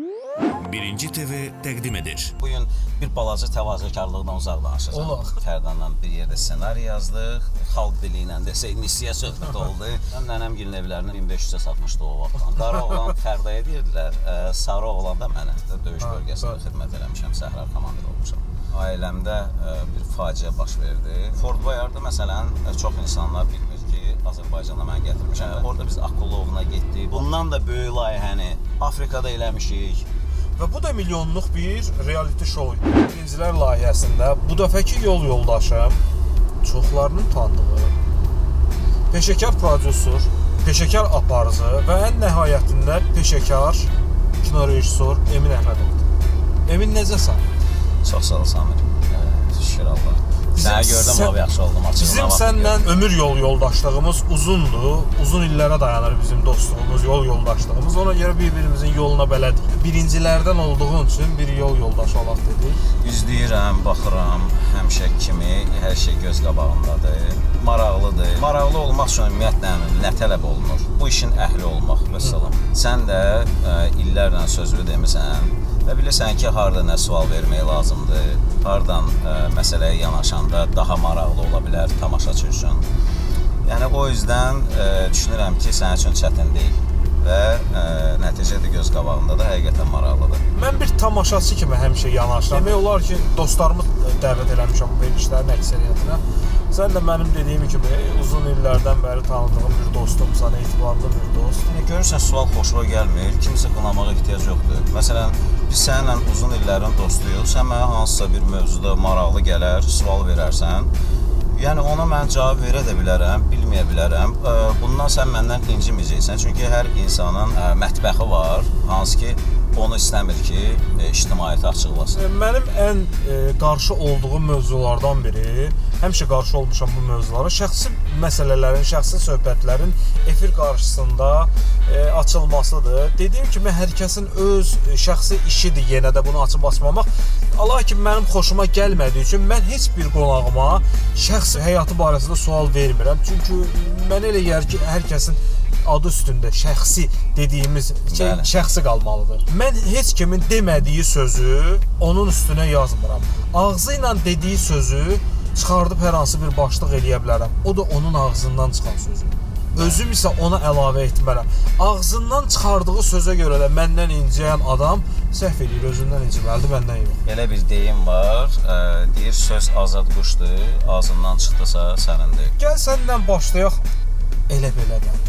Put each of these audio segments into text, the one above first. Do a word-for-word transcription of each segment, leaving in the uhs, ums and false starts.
Birinci T V təqdim edir. Bugün bir balaca təvazökarlıqdan uzaq danışacağım. Olaq. Fərdanla bir yerdə ssenari yazdıq. Xalq dili ilə desək, misiya söhbət oldu. Həm nənəm gilin evlərini min beş yüzə satmışdı o vaxtdan. Qara oğlan Fərdaya deyirdilər, sarı oğlan da mənə. Döyüş bölgəsində xidmət eləmişəm, Səhra komandir olmuşam. Ailəmdə bir faciə baş verdi. Fort Boyard'da məsələn, çox insanlar bilmir ki, Azərbaycanda mən gətirmişəm. Orada biz Akulovuna getdik. Bundan da böyük layihəni Afrikada eləmişik. Və bu da milyonluq bir reality show. Birincilər layihəsində bu dəfəki yol yoldaşım çoxlarının tanıdığı peşəkar prodüser, peşəkar aparıcı və ən nəhayətində peşəkar kino rejissor Emin Əhmədovdur. Emin, necəsən? Çox sağ ol Samir. Şükür Allah. Səni gördüm, lap yaxşı oldum. Bizim səndən ömür yol yoldaşlığımız uzundur. Uzun illərə dayanır bizim dostluğumuz, yol yoldaşlığımız. Ona görə bir-birimizin yoluna bələdik. Birincilərdən olduğun üçün bir yol yoldaşı olaq dedik. İzləyirəm, baxıram, həmişə kimi hər şey göz qabağındadır. Maraqlıdır. Maraqlı olmaq üçün ümumiyyətlə nə tələb olunur? Bu işin əhli olmaq, vəssalam. Sən də ə, illərlə sözlü demisən və bilirsən ki, harada nə sual vermək lazımdır, hardan ə, məsələyə yanaşanda daha maraqlı ola bilər tamaşaçı üçün. Yəni, o yüzdən ə, düşünürəm ki, sənin üçün çətin deyil və ə, nəticə də göz qabağında da həqiqətən maraqlıdır. Mən bir tamaşaçı kimi həmişə yanaşıram. Demək olar ki, dostlarımı dəvət eləmişəm bu verilişlərin əksəriyyətinə. Sən də mənim dediyim kimi uzun illərdən bəri tanıdığım bir dostumsan, etibarlı bir dost. Yəni, görürsən, sual xoşuma gəlmir, kimsə qınamağa ehtiyac yoxdur. Məsələn, biz səninlə uzun illərin dostuyuq, sən mənə hansısa bir mövzuda maraqlı gələr, sual verərsən. Yəni, ona mən cavab verə də bilərəm, bilməyə bilərəm. Bundan sən məndən inciməyəcəksən, çünki hər insanın mətbəxi var, hansı ki, onu istəmir ki, ictimaiyyətə açıqlasın. Mənim ən e, qarşı olduğum mövzulardan biri, həmişə qarşı olmuşam bu mövzulara, şəxsi məsələlərin, şəxsi söhbətlərin efir qarşısında e, açılmasıdır. Dediyim kimi, hər kəsin öz şəxsi işidir yenə də bunu açıb açmamaq. Allah ki, mənim xoşuma gəlmədiyi üçün mən heç bir qonağıma şəxsi həyatı barəsində sual vermirəm. Çünki mən elə yer ki, hər kəsin adı üstündə şəxsi dediyimiz şey Bəli. şəxsi qalmalıdır. Mən heç kimin demədiyi sözü onun üstünə yazmıram. Ağzı ilə dediyi sözü çıxardıb hər hansı bir başlıq eləyə bilərəm. O da onun ağzından çıxan sözü. Özüm isə ona əlavə etmərəm. Ağzından çıxardığı sözə görə də məndən inciyən adam səhv edir, özündən inciməlidir, məndən yox. Elə bir deyim var, ə, deyir söz azad quşdur, ağzından çıxdısa sənindir. Gəl səndən başlayaq elə belədən.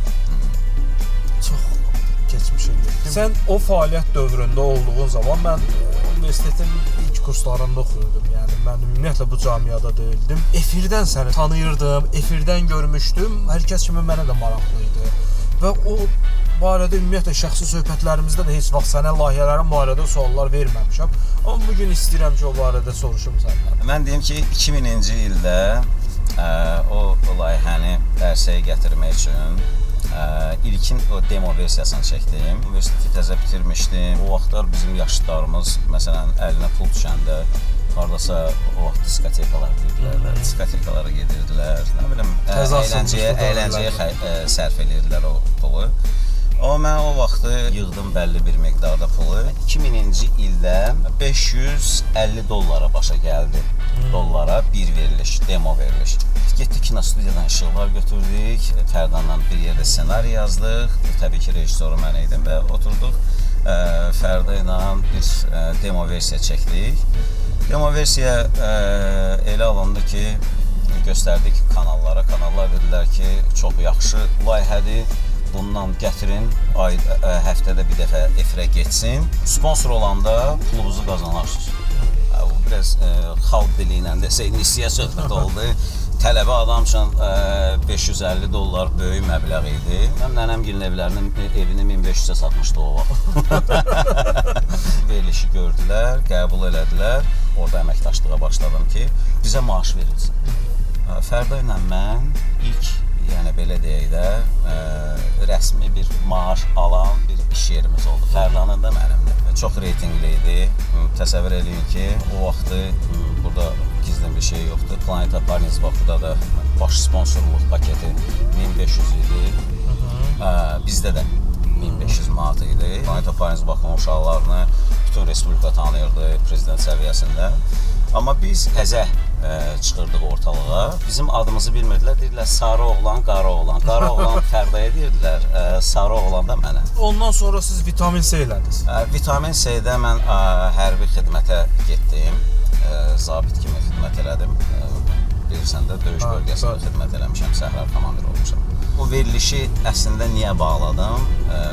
Çox keçmişə getdim. Sən o fəaliyyət dövründə olduğun zaman mən universitetin ilk kurslarında oxuyurdum. Yəni mən ümumiyyətlə bu camiada deyildim. Efirdən səni tanıyırdım, efirdən görmüşdüm. Hər kəs kimi mənə də maraqlı idi. Və o barədə ümumiyyətlə şəxsi söhbətlərimizdə də heç vaxt sənə layihələrin barədə suallar verməmişəm. Amma bugün istəyirəm ki, o barədə soruşum səndən. Mən deyim ki, iki mininci ildə ə, o layihəni dərsəyə gətirmək üçün Ə, ilkin o demo versiyasını çəkdim. Universiteti təzə bitirmişdim. O vaxtlar bizim yaşlılarımız, məsələn, əlinə pul düşəndə haradasa o vaxt diskotekalar gedirlər, diskotekalara gedirdilər. Nə bilim, əyləncəyə, əyləncəyə ə, sərf edirdilər o pulu. Amma mən o vaxtı yığdım bəlli bir miqdarda pulu. iki mininci ildə beş yüz əlli dollara başa gəldi. Dollara bir veriliş, demo veriliş. Getdik kinostudiyadan işıqlar götürdük, Fərdanla bir yerdə ssenari yazdıq. Təbii ki, rejissoru mən idim və oturduq ə, Fərda ilə bir ə, demo versiya çəkdik. Demo versiya ə, elə alındı ki, göstərdik kanallara. Kanallar dedilər ki, çox yaxşı layihədir. Bundan gətirin, ay, ə, həftədə bir dəfə efirə geçsin. Sponsor olanda pulunuzu qazanarsınız. Bu biraz ə, xalq dili ilə desək, misiya söhbət oldu. Tələbə adam üçün ə, beş yüz əlli dollar böyük məbləğ idi. Həm nənəm gilin evlərinin evini min beş yüzə satmışdı o vaxt. Verilişi gördülər, qəbul elədilər. Orada əməkdaşlığa başladım ki, bizə maaş verilsin. Fərda ilə mən ilk, yəni belə deyək də, ə, rəsmi bir maaş alan bir iş yerimiz oldu. Fərdanın da mənimdir. Çox reytingli idi. Təsəvvür edin ki, o vaxtı burada gizlin bir şey yoxdur. Planeta Partners vaxtında da baş sponsorluq paketi min beş yüz idi. Ə, bizdə də min beş yüz manat idi. Planeto Paris baxın uşaqlarını bütün respublika tanıyırdı prezident səviyyəsində. Amma biz təzə çıxırdıq ortalığa. Bizim adımızı bilmirdilər. Deyirlər sarı oğlan, qara oğlan. Qara oğlan Fərdaya deyirdilər, sarı oğlan da mənə. Ondan sonra siz vitamin C elədiniz. Vitamin C-də mən hərbi xidmətə getdim. Zabit kimi xidmət elədim. Bilirsən də döyüş bölgəsində xidmət eləmişəm, Səhra komandir olmuşam. Bu verilişi əslində niyə bağladım?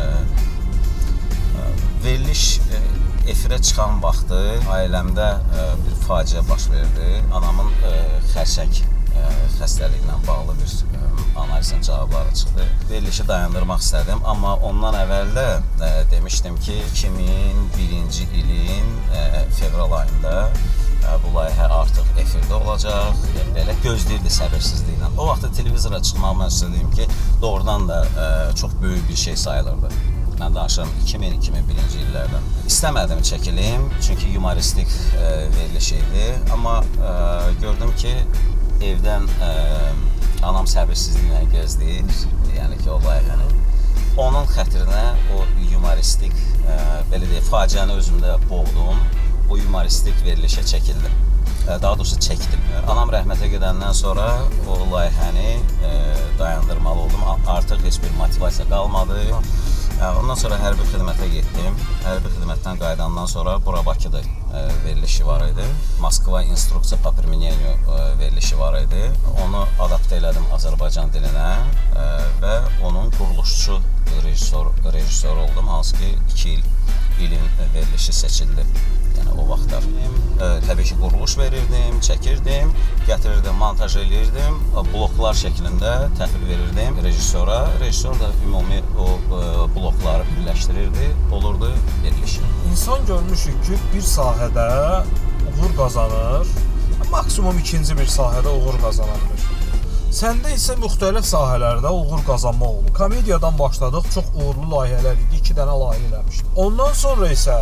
Veriliş efirə çıxan vaxtı ailəmdə bir faciə baş verdi. Anamın xərçəng xəstəliyinə bağlı bir analizin cavabları çıxdı. Verilişi dayandırmaq istədim, amma ondan əvvəl də demişdim ki, iki min birinci ilin fevral ayında bu layihə artıq efirdə olacaq. Belə gözləyirdi səbirsizliklə. O vaxtda televizora çıxmaq mən istədiyim ki, doğrudan da çox böyük bir şey sayılırdı. Mən danışıram iki min iki min birinci illərdən. İstəmədim çəkilim, çünki humoristik veriliş idi. Amma gördüm ki, evdən anam səbirsizliklə gözləyir, yəni ki, o layihəni. Onun xətrinə o humoristik, belə deyək, faciəni özümdə boğdum. O humoristik verilişə çəkildim. Daha doğrusu çəkdim. Anam rəhmətə gedəndən sonra o layihəni dayandırmalı oldum. Artıq heç bir motivasiya qalmadı. Ondan sonra hərbi xidmətə getdim. Hərbi xidmətdən qayıdandan sonra bura Bakıda verilişi var idi. Moskva instruksiya po применению verilişi var idi. Onu adaptə elədim Azərbaycan dilinə və onun quruluşçu rejissor oldum. Hansı ki, iki il ilin verilişi seçildi. Yəni o vaxtlar. Təbii ki, quruluş verirdim, çəkirdim, gətirirdim, montaj eləyirdim, bloklar şəklində təhvil verirdim rejissora. Rejissor da ümumi o blokları birləşdirirdi, olurdu veriliş. İnsan görmüşük ki, bir sahədə uğur qazanır, maksimum ikinci bir sahədə uğur qazanır. Səndə isə müxtəlif sahələrdə uğur qazanmaq olur. Komediyadan başladıq, çox uğurlu layihələr idi, iki dənə layihə eləmişdik. Ondan sonra isə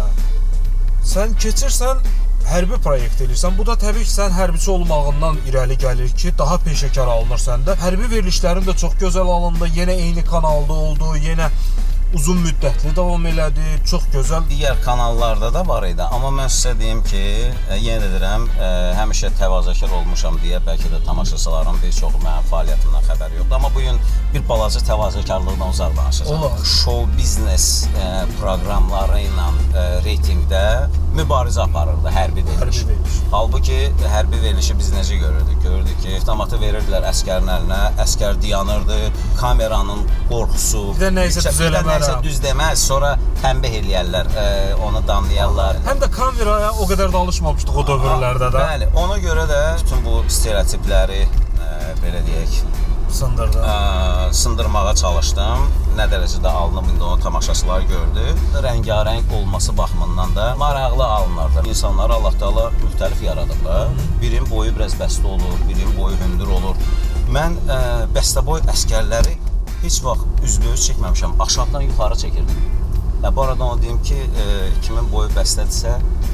sən keçirsən, hərbi proyekt eləyirsən. Bu da təbii ki, sən hərbiçi olmağından irəli gəlir ki, daha peşəkar alınır səndə. Hərbi verilişlərin də çox gözəl alındı, yenə eyni kanalda oldu, yenə uzun müddətli davam elədi, çox gözəl. Digər kanallarda da var idi, amma mən sizə deyim ki, yenə deyirəm, həmişə təvazökar olmuşam deyə bəlkə də tamaşaçıların bir çoxu mənim fəaliyyətimdən xəbəri yoxdur. Amma bugün bir balaca təvazökarlıqdan uzaq danışacağam. Show biznes proqramları ilə reytingdə mübarizə aparırdı hərbi veriliş. Halbuki hərbi verilişi biz necə görürdük? Görürdük ki, avtomatı verirdilər əskərin əlinə, əskər dayanırdı, kameranın qorxusu, bir də nəysə düz eləmərəm. Nəysə düz deməz, sonra tənbih eləyərlər, onu danlayarlar. Həm də kameraya o qədər də alışmamışdıq o dövrlərdə də. Bəli, ona görə də bütün bu stereotipləri, belə deyək, Sındırdı. Sındırmağa çalışdım. Nə dərəcədə alınıb, indi onu tamaşaçılar gördü. Rəngarəng olması baxımından da maraqlı alınırdı. İnsanları Allah Taala müxtəlif yaradıb. Birinin boyu biraz bəstə olur, birinin boyu hündür olur. Mən bəstəboy əskərləri heç vaxt üzbəüz çəkməmişəm, aşağıdan yuxarı çəkirdim. Bu arada onu deyim ki, kimin boyu bəstədirsə,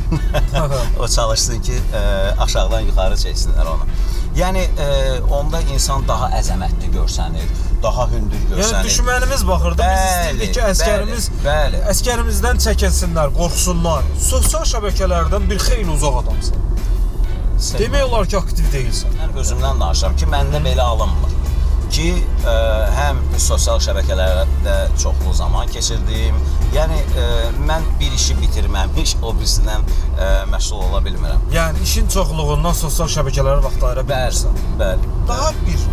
o çalışsın ki, aşağıdan yuxarı çəksinlər onu. Yəni, onda insan daha əzəmətli görsənir, daha hündür görsənir. Yəni, düşmənimiz baxırdı, biz istəyirdik ki, əskərimiz, əskərimizdən çəkinsinlər, qorxsunlar. Sosial şəbəkələrdən bir xeyli uzaq adamsın. Demək olar ki, aktiv deyilsən. Mən özümdən danışıram ki, məndə belə alınmır. Ki, həm sosial şəbəkələrdə çoxlu zaman keçirdim. Yəni, mən bir işi bitirməmiş, o birisindən məşğul ola bilmirəm. Yəni, işin çoxluğundan sosial şəbəkələrə vaxt ayıra bilmirsən. Bəli. Daha bir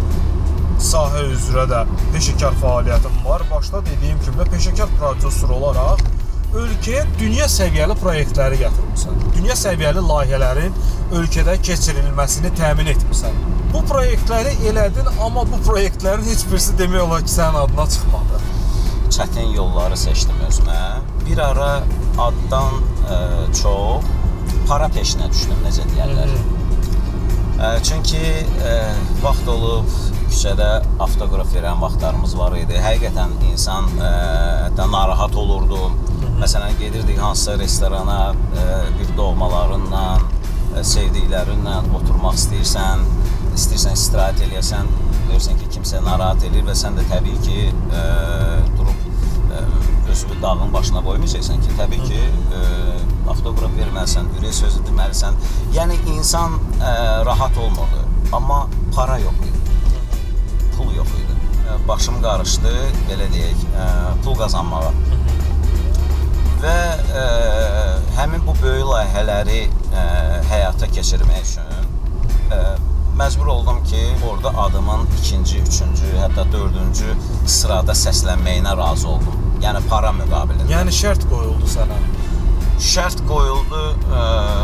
sahə üzrə də peşəkar fəaliyyətim var. Başda dediyim kimi də peşəkar prodüser olaraq ölkəyə dünya səviyyəli proyektləri gətirmişsən. Dünya səviyyəli layihələrin ölkədə keçirilməsini təmin etmişsən. Bu proyektləri elədin, amma bu proyektlərin heç birisi demək olar ki, sənin adına çıxmadı. Çətin yolları seçdim özümə. Bir ara addan ə, çox para peşinə düşdüm, necə deyərlər. Ə, çünki ə, vaxt olub, küçədə avtoqraf verən vaxtlarımız var idi. Həqiqətən insan ə, da narahat olurdu. Məsələn, gedirdik hansısa restorana, ə, bir doğmalarınla, ə, sevdiklərinlə oturmaq istəyirsən, istəyirsən istirahət eləyəsən, görürsən ki, kimsə narahat edir və sən də təbii ki, ə, durub ə, özü dağın başına qoymayacaqsan ki, təbii ki, e, avtoqraf verməlisən, ürək sözü deməlisən. Yəni insan e, rahat olmurdu, amma para yox idi, pul yox idi. E, başım qarışdı, belə deyək, e, pul qazanmağa. Və e, həmin bu böyük layihələri e, həyata keçirmək üçün e, məcbur oldum ki, orada adımın ikinci, üçüncü, hətta dördüncü sırada səslənməyinə razı oldum. Yəni para müqabilində. Yəni şərt qoyuldu sənə. Şərt qoyuldu. E,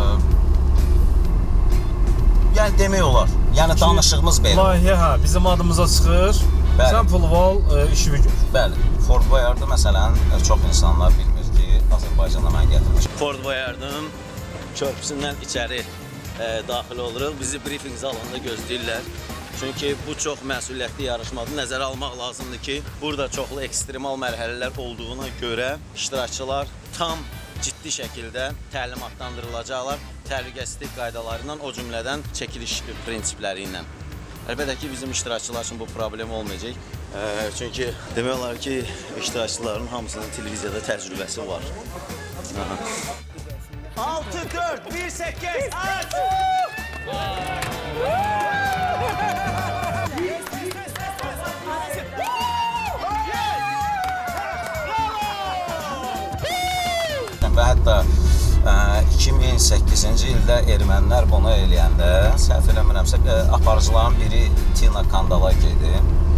yəni demək olar. Yəni danışığımız belə. Layihə hə, bizim adımıza çıxır. Bəli. Sən pulu al, e, işini gör. Bəli. Fort Boyard'ı məsələn çox insanlar bilmir ki, Azərbaycana mən gətirmişəm. Fort Boyard'ın körpüsündən içəri e, daxil oluruq. Bizi briefing zalında gözləyirlər. Çünki bu çox məsuliyyətli yarışmadır. Nəzərə almaq lazımdır ki, burada çoxlu ekstremal mərhələlər olduğuna görə iştirakçılar tam ciddi şəkildə təlimatlandırılacaqlar. Təhlükəsizlik qaydalarından, o cümlədən çəkiliş prinsipləri ilə. Əlbəttə ki, bizim iştirakçılar üçün bu problem olmayacaq. E, çünki demək olar ki, iştirakçıların hamısının televiziyada təcrübəsi var. altı dörd bir səkkiz aç! Və hətta iki min səkkizinci ildə ermənilər bunu eləyəndə, səhv eləmirəmsə, aparıcıların biri Tina Kandalaki idi.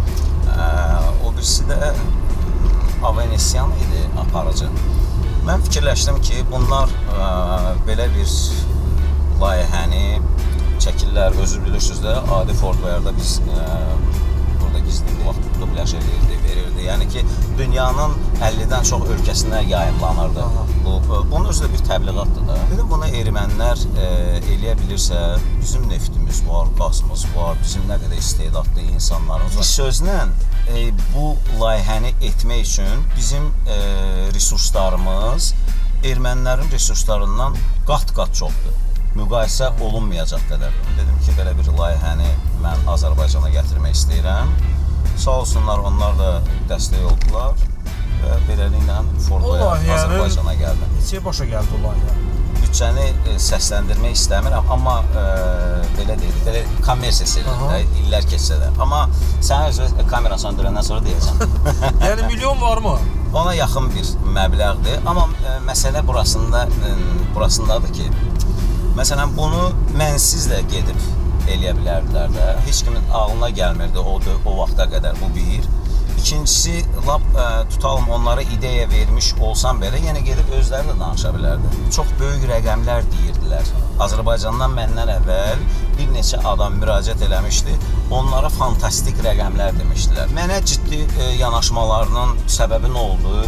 O birisi də Avanesyan idi aparıcı. Mən fikirləşdim ki, bunlar ə, belə bir layihəni çəkirlər, özü bilirsiniz də, adi Fort Boyard'da biz ə, burada gizli bu vaxt dublyaj edirdi, verirdi. Yəni ki, dünyanın əllidən çox ölkəsində yayımlanırdı. Bu, bunun özü də bir təbliğatdır da. Dedim, bunu ermənilər ə, eləyə bilirsə, bizim neftimiz var, qazımız var, bizim nə qədər istedadlı insanlarımız var. Bir sözlə, e, bu layihəni etmək üçün bizim e, resurslarımız ermənilərin resurslarından qat-qat çoxdur. Müqayisə olunmayacaq qədər. Dedim ki, belə bir layihəni mən Azərbaycana gətirmək istəyirəm. Sağ olsunlar, onlar da dəstək oldular və beləliklə Fort Boyard Azərbaycana gəldi. Neçəyə başa gəldi bu layihə? Bütçəni e, səsləndirmək istəmirəm, amma e, belə deyil, belə kommersiya serialında illər keçsə də. Amma sən özü kamera söndürəndən sonra deyəcəm. Yəni milyon varmı? Ona yaxın bir məbləğdir, amma e, məsələ burasında, e, burasındadır ki, məsələn, bunu mənsiz də gedib eləyə bilərdilər də. Heç kimin ağlına gəlmirdi o, o vaxta qədər, bu bir. İkincisi, lap ə, tutalım onlara ideya vermiş olsam belə, yenə gedib özləri də danışa bilərdi. Çox böyük rəqəmlər deyirdilər. Azərbaycandan məndən əvvəl bir neçə adam müraciət eləmişdi. Onlara fantastik rəqəmlər demişdilər. Mənə ciddi ə, yanaşmalarının səbəbi nə oldu?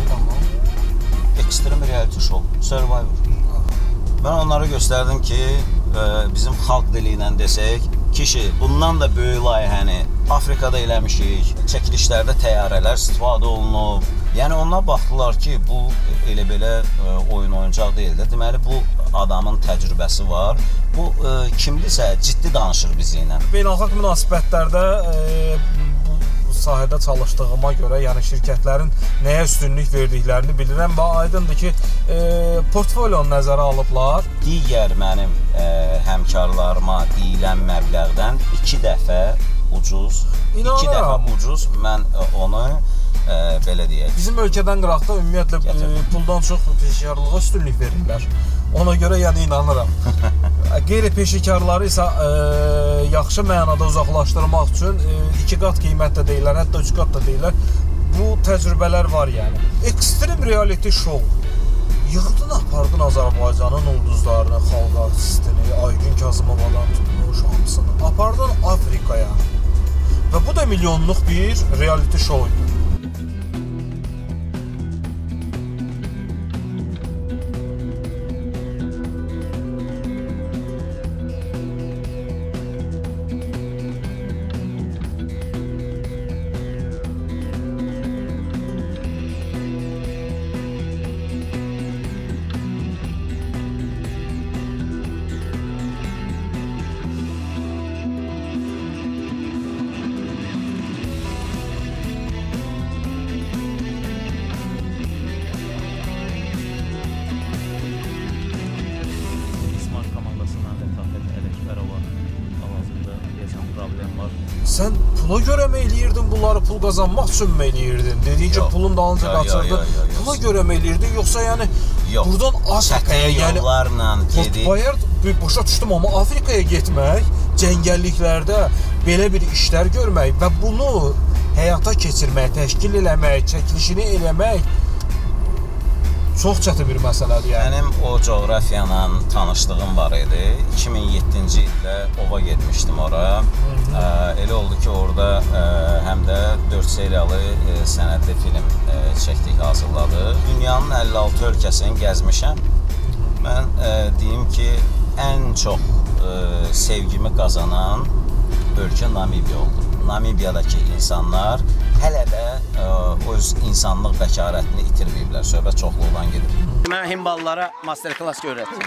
Extreme reality show, Survivor. Mən onlara göstərdim ki, ə, bizim xalq dili ilə desək, kişi, bundan da böyük layihəni Afrikada eləmişik, çəkilişlərdə təyyarələr istifadə olunub. Yəni onlar baxdılar ki, bu elə belə ə, oyun oyuncaq deyil də. Deməli, bu adamın təcrübəsi var. Bu ə, kimdirsə ciddi danışır bizi ilə. Beynəlxalq münasibətlərdə ə, bu sahədə çalışdığıma görə, yəni şirkətlərin nəyə üstünlük verdiklərini bilirəm və aydındır ki, ə, portfolyonu nəzərə alıblar. Digər mənim ə, həmkarlarıma deyilən məbləğdən iki dəfə ucuz, İnanıram. iki dəfə ucuz, mən ə, onu ə, belə deyək. Bizim ölkədən qıraqda ümumiyyətlə ə, puldan çox peşəkarlığa üstünlük verirlər. Ona görə yəni inanıram. Qeyri-peşəkarları isə ə, yaxşı mənada uzaqlaşdırmaq üçün ə, iki qat qiymətlə deyirlər, hətta üç qat da deyirlər. Bu təcrübələr var yəni. Extreme reality show. Yığdın, apardın Azərbaycanın ulduzlarını, xalq artistini, Aygün Kazımovadan tutmuş hamısını. Apardın Afrikaya. Və bu da milyonluq bir reality show idi. sən pula görə mi eləyirdin bunları, pul qazanmaq üçün mü eləyirdin? Dediyin ki, pulun dalınca qaçırdın. Pula görə mi eləyirdin, yoxsa yəni yox, buradan Afrikaya, yəni yollarla gedib Bayard başa düşdüm, amma Afrikaya getmək, cəngəlliklərdə belə bir işlər görmək və bunu həyata keçirmək, təşkil eləmək, çəkilişini eləmək çox çətin bir məsələdir. Yəni mənim o coğrafiyanla tanışlığım var idi. iki min yeddinci ildə ova getmişdim ora. Ə, elə oldu ki, orada ə, həm də dörd seriyalı ə, sənədli film ə, çəkdik, hazırladıq. Dünyanın əlli altı ölkəsini gəzmişəm. Mən ə, deyim ki, ən çox ə, sevgimi qazanan ölkə Namibiya oldu. Namibiyadakı insanlar hələ də ə, öz insanlıq bəkarətini itirməyiblər. Söhbət çoxluqdan gedir. Mən himballara master class öyrətdim.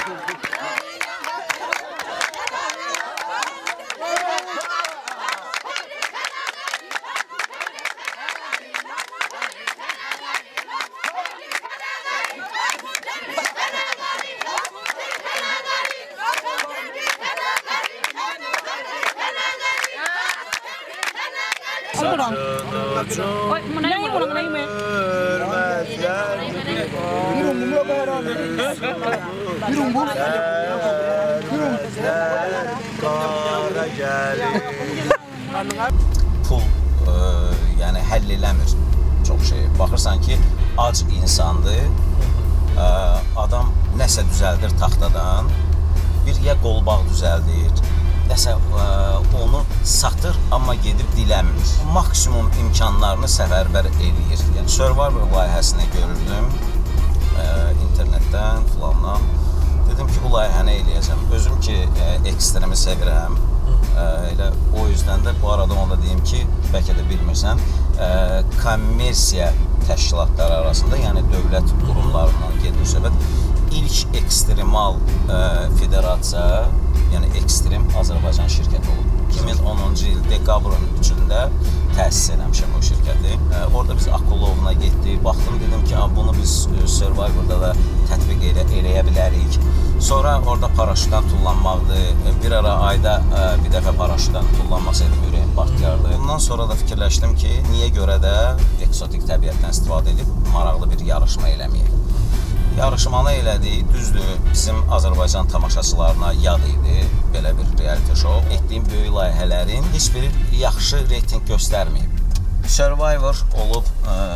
Pul ə, yəni həll eləmir çox şey. Baxırsan ki, ac insandır, ə, adam nəsə düzəldir taxtadan, bir ya qolbaq düzəldir, nəsə ə, onu satır, amma gedib dilənmir. Maksimum imkanlarını səfərbər edir. Yəni, Survivor layihəsini görürdüm ə, internetdən, filandan. Dedim ki, bu layihəni eləyəcəm. Özüm ki, ə, ekstremi sevirəm. Ə, elə o yüzdən də bu arada onu da deyim ki, bəlkə də bilmirsən, ə, kommersiya təşkilatları arasında, yəni dövlət qurumlarından gedir söhbət. İlk ekstremal ə, federasiya, yəni ekstrem Azərbaycan şirkəti olub. iki min onuncu il dekabrın üçündə təsis eləmişəm o şirkəti. Ə, orada biz Akulovuna getdik, baxdım, dedim ki, bunu biz Survivor'da da tətbiq elə, eləyə bilərik. Sonra orada paraşütdən tullanmaqdır. Bir ara ayda ə, bir dəfə paraşütdən tullanmasaydım ürəyim partlayardı. Bundan sonra da fikirləşdim ki, niyə görə də eksotik təbiətdən istifadə edib maraqlı bir yarışma eləməyək. Yarışmanı elədik, düzdür, bizim Azərbaycan tamaşaçılarına yad idi belə bir reality show. Etdiyim böyük layihələrin heç biri yaxşı reyting göstərməyib. Survivor olub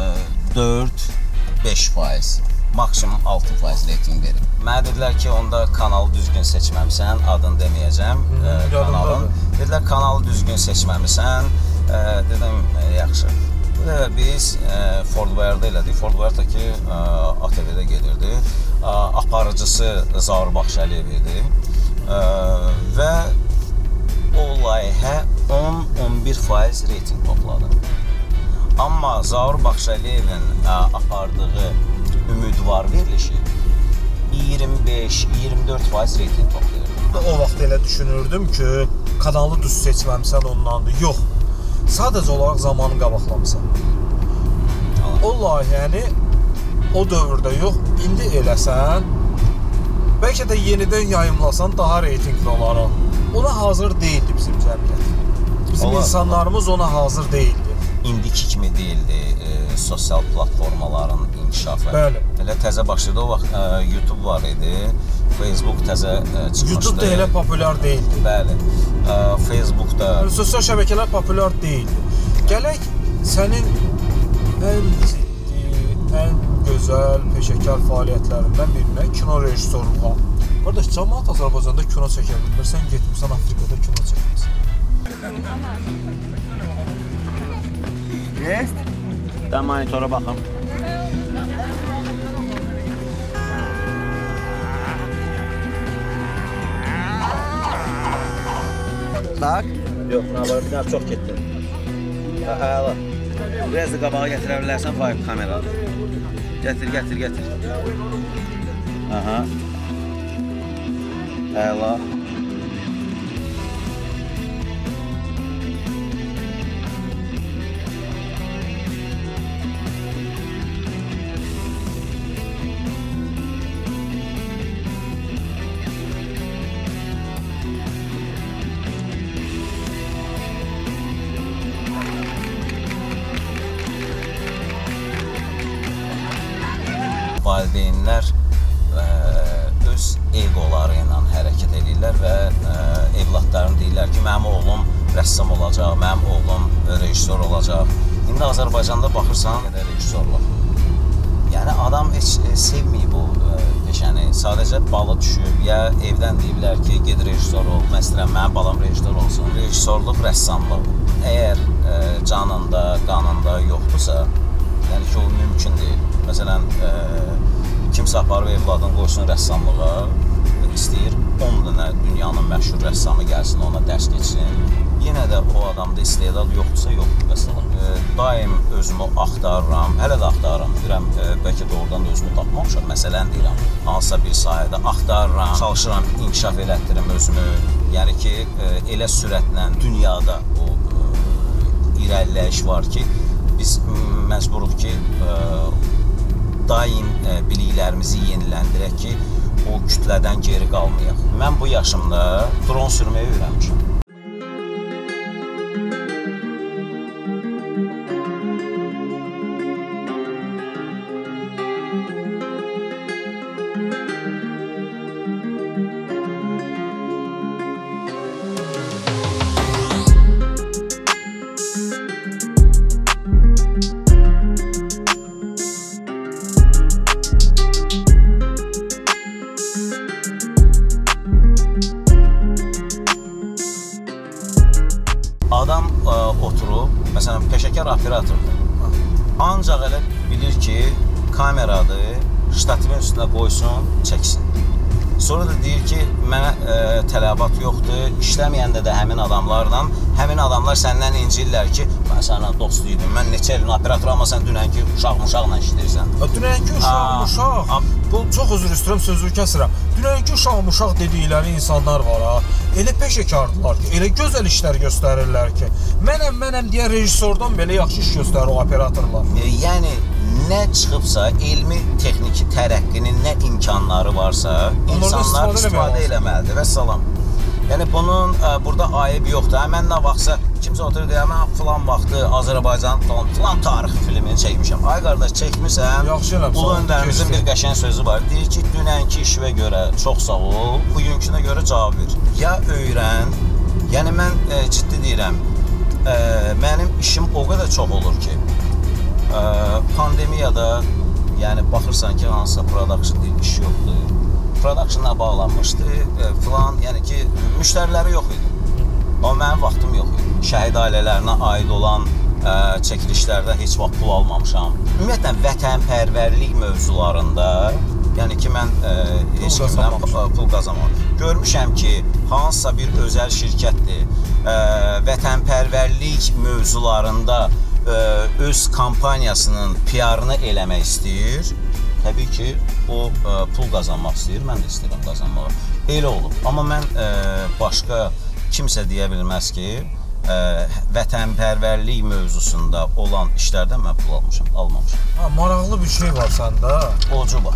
dörd beş faiz, maksimum altı faiz reyting verib. Mənə dedilər ki, onda kanalı düzgün seçməmisən, adını deməyəcəm kanalın. Dedilər, kanalı düzgün seçməmisən, dedim, yaxşı. Bu dəfə biz Fort Boyard'da elədik. Fort Boyard'da ki, A T V-də gedirdi. Aparıcısı Zaur Baxşəliyev idi. Və o layihə on on bir faiz reyting topladı. Amma Zaur Baxşəliyevin apardığı ümidvar verilişi iyirmi beş iyirmi dörd faiz reyting toplayırdı. O vaxt elə düşünürdüm ki, kanalı düz seçməmsən ondandır. Yox. Sadəcə olaraq zamanı qabaqlamısan. O layihəni o dövrdə yox, indi eləsən, bəlkə də yenidən yayımlasan daha reytingli olaraq. Ona hazır deyildi bizim cəmiyyət. Bizim Olar, insanlarımız ona hazır deyildi. İndiki kimi deyildi e, sosial platformaların inkişafı. Bəli. Elə təzə başladı, o vaxt e, YouTube var idi, Facebook təzə e, çıxmışdı. YouTube da elə populyar deyildi. Bəli, e, Facebookda... Sosial şəbəkələr populyar deyildi. Gələk sənin ən ciddi, ən gözəl, peşəkar fəaliyyətlərindən birinə kino rejissorluğa. Qardaş, cəmaət Azərbaycanda kino çəkə bilmirsən, getmirsən Afrikada kino çəkmirsən. Yes. Da monitora baxım. Bak. Yox, nə var, bir dənə çox getdi. Əla. Biraz da qabağa gətirə bilərsən, five kameradır. Gətir, gətir, gətir. Aha. Əla. valideynlər ə, öz egoları ilə hərəkət edirlər və ə, evladlarını deyirlər ki, mənim oğlum rəssam olacaq, mənim oğlum rejissor olacaq. İndi Azərbaycanda baxırsan, rejissorluq. Yəni adam heç e, sevməyib bu e, peşəni. Sadəcə balı düşüb, ya evdən deyiblər ki, ged rejissor ol, mən istəyirəm, mənim balam rejissor olsun. Rejissorluq, rəssamlıq. Əgər e, canında, qanında yoxdursa, yəni ki, o mümkün deyil. Məsələn, e, kimsə aparıb evladını qoysun rəssamlığa, istəyir on dənə dünyanın məşhur rəssamı gəlsin, ona dərs keçsin. Yenə də o adamda istedad yoxdursa, yoxdur məsələn. E, daim özümü axtarıram, hələ də axtarıram. Deyirəm, e, bəlkə doğrudan da özümü tapmamışam, məsələn deyirəm. Hansısa bir sahədə axtarıram, çalışıram, inkişaf elətdirim özümü. Yəni ki, e, elə sürətlə dünyada o e, irəliləyiş var ki, biz məcburuq ki, e, daim e, biliklərimizi yeniləndirək ki, o kütlədən geri qalmayaq. Mən bu yaşımda dron sürməyi öyrənmişəm. Adam ə, oturub, məsələn, peşəkar operatordur. Ancaq elə bilir ki, kameradır, ştativin üstünə qoysun, çəksin. Sonra da deyir ki, mənə ə, tələbat yoxdur, işləməyəndə də həmin adamlarla, həmin adamlar səndən incirlər ki, mən sənlə dost idim, mən neçə ilin operator, amma sən dünənki uşaq-muşaqla işləyirsən. Dünənki uşaq-muşaq, bu çox üzr istəyirəm, sözü kəsirəm. Dünənki uşaq-muşaq dedikləri insanlar var ha, elə peşəkardılar ki, elə gözəl işlər göstərirlər ki, mənəm, mənəm deyən rejissordan belə yaxşı iş göstərir o operatorlar. E, yəni, nə çıxıbsa, elmi texniki tərəqqinin nə imkanları varsa, insanlar istifadə eləməlidir və salam. Yəni, bunun ə, burada ayıb yoxdur. Mən nə vaxtsa kimsə oturur deyir, mən filan vaxtı Azərbaycan filan, filan tarixi filmini çəkmişəm. Ay qardaş, çəkmirsən, Ulu Öndərimizin bir qəşəng sözü var. Deyir ki, dünənki işvə görə çox sağ ol, bugünkünə görə cavab ver. Ya öyrən, yəni mən ə, ciddi deyirəm, ə, mənim işim o qədər çox olur ki, ə, pandemiyada, yəni baxırsan ki, hansısa production deyil, iş yoxdur. Productionla bağlanmışdı, e, filan, yəni ki, müştəriləri yox idi. Amma mənim vaxtım yox idi. Şəhid ailələrinə aid olan ə, çəkilişlərdə heç vaxt pul almamışam. Ümumiyyətlə, vətənpərvərlik mövzularında, yəni ki, mən ə, heç kimdən pul qazanmamışam. Görmüşəm ki, hansısa bir özəl şirkətdir, ə, vətənpərvərlik mövzularında ə, öz kampaniyasının P R-ını eləmək istəyir. Təbii ki, o ə, pul qazanmaq istəyir, mən də istəyirəm qazanmağı. Elə olub. Amma mən ə, başqa kimsə deyə bilməz ki, ə, vətənpərvərlik mövzusunda olan işlərdən mən pul almışam, almamışam. Ha, maraqlı bir şey var səndə. Ocuba.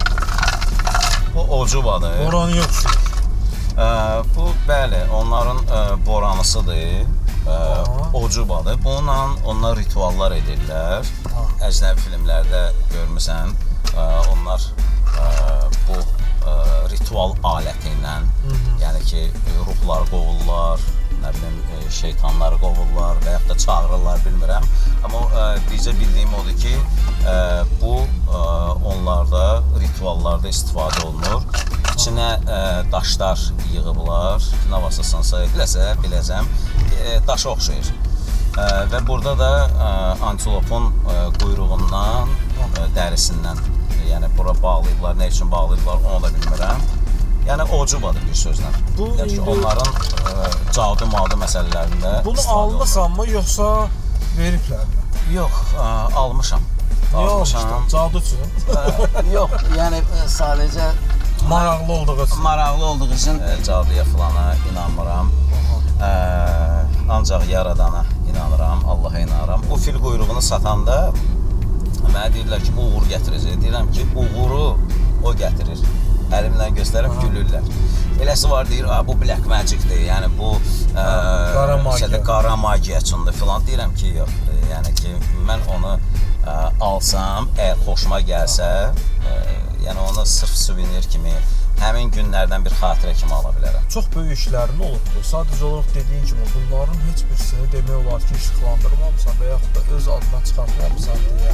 Bu ocubadır. Boran yoxdur. Ə, bu, bəli, onların ə, boranısıdır. Ə, ocubadır. Bununla onlar rituallar edirlər. Ha. Əcnəbi filmlərdə görmüsən. Ə, onlar ə, bu ə, ritual aləti ilə, yəni ki, ruhlar qovurlar, nə bilim, şeytanları qovurlar və yaxud da çağırırlar, bilmirəm. Amma ə, bircə bildiyim odur ki, ə, bu ə, onlarda rituallarda istifadə olunur. İçinə ə, daşlar yığıblar, nə varsa sansa eləsə, biləcəm, ə, daşa oxşayır. Ə, və burada da ə, antilopun ə, quyruğundan, ə, dərisindən, yəni bura bağlayıblar, nə üçün bağlayıblar, onu da bilmirəm. Yəni ocubadır bir sözlə. Bu yəni ki, onların ə, cadu-madu məsələlərində bunu almısanmı, yoxsa veriblərmi? Yox, ə, almışam. Niyə almışdın? Cadu üçün? Ə, yox, yəni ə, sadəcə maraqlı olduğu üçün. Maraqlı olduğu üçün ə, caduya filana inanmıram. Ə, ancaq yaradana inanıram, Allaha inanıram. O fil quyruğunu satanda mənə deyirlər ki, bu uğur gətirəcək. Deyirəm ki, uğuru o gətirir. Əlimlə göstərib gülürlər. Eləsi var, deyir, bu black magicdir, yəni bu ə, qara magiya, qara magiya üçündür filan. Deyirəm ki, yox, yəni ki, mən onu ə, alsam, əgər xoşuma gəlsə, ə, Yəni onu sırf suvenir kimi, həmin günlərdən bir xatirə kimi ala bilərəm. Çox böyük işlərin olubdur. Sadəcə olaraq dediyin kimi bunların heç birisini demək olar ki, işıqlandırmamısan və yaxud da öz adına çıxartmamısan deyə.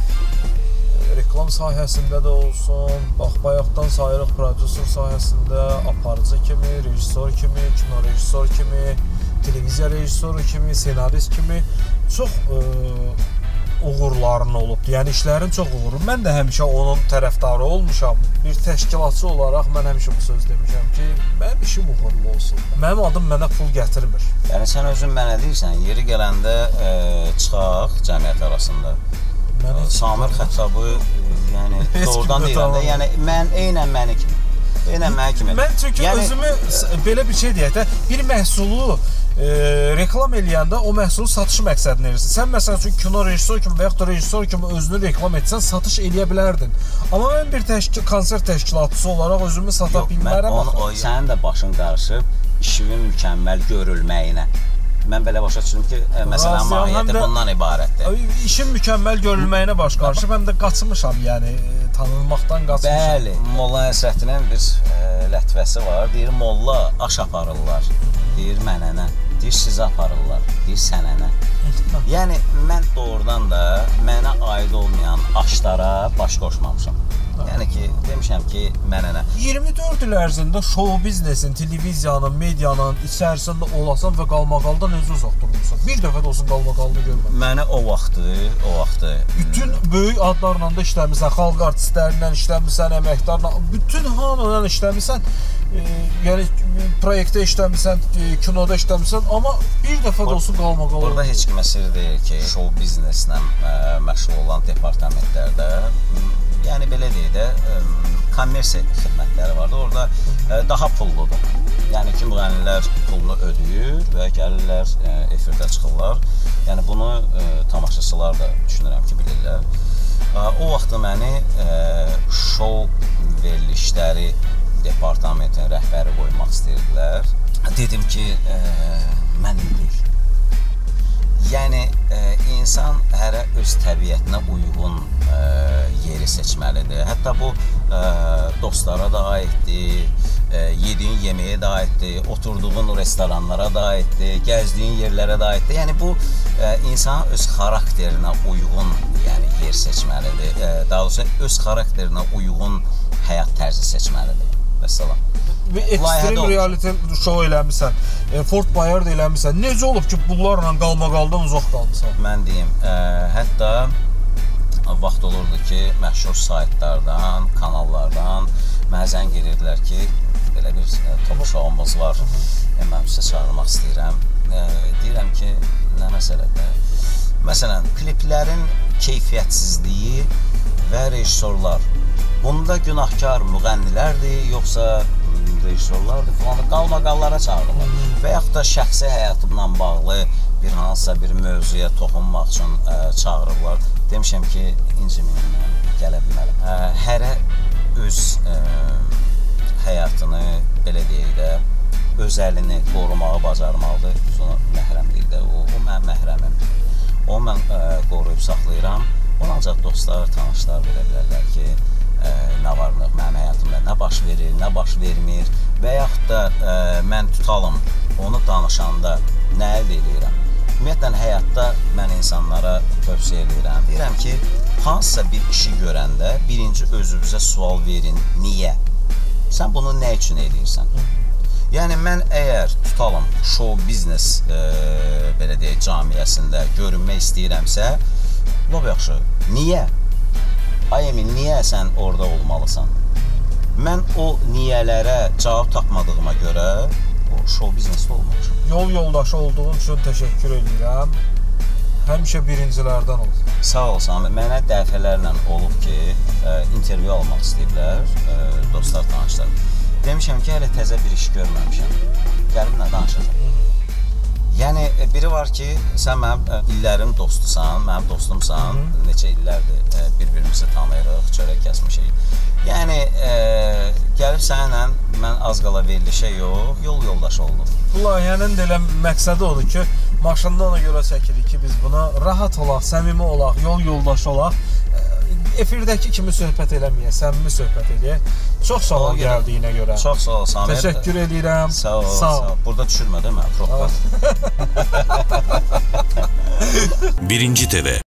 Reklam sahəsində də olsun, bax bayaqdan sayırıq prodüser sahəsində, aparıcı kimi, rejissor kimi, kino rejissor kimi, televiziya rejissoru kimi, senarist kimi çox ə, uğurların olubdur. Yəni işlərin çox uğuru. Mən də həmişə onun tərəfdarı olmuşam. Bir təşkilatçı olaraq mən həmişə bu söz demişəm ki, mənim işim uğurlu olsun. Mənim adım mənə pul gətirmir. Yəni sən özün mənə deyirsən, yeri gələndə ə, çıxaq cəmiyyət arasında. Mənə Samir Xəttabı, yəni doğrudan deyirəm də, yəni mən eynən məni kimi. Eynən məni kimi. Mən çünki yəni, özümü belə bir şey deyək də, bir məhsulu E, reklam eləyəndə o məhsulu satış məqsədini edirsən. Sən məsələn üçün kino rejissor kimi və yaxud da rejissor kimi özünü reklam etsən, satış eləyə bilərdin. Amma mən bir təşkil, konsert təşkilatçısı olaraq özümü sata Yox, bilmərəm. Mən onu, o, sənin də başın qarışıb işimin mükəmməl görülməyinə. Mən belə başa düşdüm ki, məsələn, mahiyyəti bundan ibarətdir. İşin mükəmməl görülməyinə baş qarışıb, həm də qaçmışam, yəni tanınmaqdan qaçmışam. Bəli, Molla Nəsrəddinin bir e, lətvəsi var. Deyir, molla aş aparırlar. Deyir, mənənə. Deyir, sizə aparırlar. Deyir, sənənə. Yəni, mən doğrudan da mənə aid olmayan aşlara baş qoşmamışam. Yəni ki, demişəm ki, mənənə. iyirmi dörd il ərzində show biznesin, televiziyanın, medianın içərisində olasan və qalmaqaldan necə uzaq durmuşsan? Bir dəfə də olsun qalmaqalını görmədim. Mənə o vaxtı, o vaxtı... Bütün böyük adlarla da işləmirsən, xalq artistlərindən işləmirsən, əməkdarla, bütün hamıdan işləmirsən, e, yəni proyektdə işləmirsən, e, kinoda işləmirsən, amma bir dəfə də olsun qalmaqalını. Burada heç kimə sir deyil ki, show bizneslə ə, məşğul olan departamentlərdə, yəni belə deyək də, kommersiya xidmətləri vardı. Orada ə, daha pulludur. Yəni ki, müğənnilər pulunu ödəyir və gəlirlər, ə, efirdə çıxırlar. Yəni bunu ə, tamaşaçılar da düşünürəm ki, bilirlər. Ə, o vaxt məni ə, show verilişləri departamentin rəhbəri qoymaq istəyirdilər. Dedim ki, ə, mənim deyil. Yəni, e, insan hərə öz təbiətinə uyğun e, yeri seçməlidir. Hətta bu e, dostlara da aiddir, e, yediyin yeməyə də aiddir, oturduğun restoranlara da aiddir, gəzdiyin yerlərə də aiddir. Yəni, bu e, insanın öz xarakterinə uyğun yəni, yer seçməlidir. E, daha doğrusu, öz xarakterinə uyğun həyat tərzi seçməlidir. Vəssalam. Və ekstrem reality show eləmirsən, e, Fort Boyard eləmirsən. Necə olub ki, bunlarla qalmaqaldan uzaq qalmısan? Mən deyim, ə, hətta vaxt olurdu ki, məşhur saytlardan, kanallardan mənə zəng edirdilər ki, belə bir top showumuz var, e, mən sizə çağırmaq istəyirəm. E, deyirəm ki, nə məsələdir? Məsələn, kliplərin keyfiyyətsizliyi və rejissorlar. Bunda günahkar müğənnilərdir, yoxsa rejissorlardır falan, qalmaqallara çağırırlar. Və yaxud da şəxsi həyatımla bağlı bir hansısa bir mövzuya toxunmaq üçün ə, çağırırlar. Demişəm ki, inciminlə gələ bilmərəm. Ə, hərə öz ə, həyatını, belə deyək də, özəlini qorumağı bacarmalıdır. Biz ona məhrəm deyək də, o, o mənim məhrəmimdir. Onu mən ə, qoruyub saxlayıram. Onu ancaq dostlar, tanışlar bilə bilərlər ki, ə, nə var, mənim həyatımda nə baş verir, nə baş vermir və yaxud da ə, mən tutalım, onu danışanda nə əldə edirəm. Ümumiyyətlə, həyatda mən insanlara tövsiyə edirəm. Deyirəm ki, hansısa bir işi görəndə birinci özünüzə sual verin, niyə? Sən bunu nə üçün edirsən? Yəni, mən əgər tutalım, show biznes e, belə deyək, camiyyəsində görünmək istəyirəmsə, lab yaxşı, niyə? Ay Emin, niyə sən orada olmalısan? Mən o niyələrə cavab tapmadığıma görə o show biznesdə olmamışam. Yol yoldaşı olduğun üçün təşəkkür edirəm. Həmişə birincilərdən ol. Sağ ol, Sami. Mənə dəfələrlə olub ki, ə, intervyu almaq istəyiblər, ə, dostlar, tanışlar. Demişəm ki, hələ təzə bir iş görməmişəm. Gəlimlə danışacam. Yəni, biri var ki, sən mənim ə, illərin dostusan, mənim dostumsan, Hı -hı. neçə illərdir ə, bir-birimizi tanıyırıq, çörək kəsmişik. Yəni, ə, gəlib sənlə mən az qala verilişə yox, yol yoldaşı oldum. Bu layihənin də elə məqsədi odur ki, maşında ona görə çəkirik ki, biz buna rahat olaq, səmimi olaq, yol yoldaşı olaq. efirdəki kimi söhbət eləməyək, səmimi söhbət eləyək. Çox sağ ol gəldiyinə görə. Çox sağ ol Samir. Təşəkkür edirəm. Sağ ol. Sağ ol. Burada düşürmə, değil mi? Proqram. Birinci T V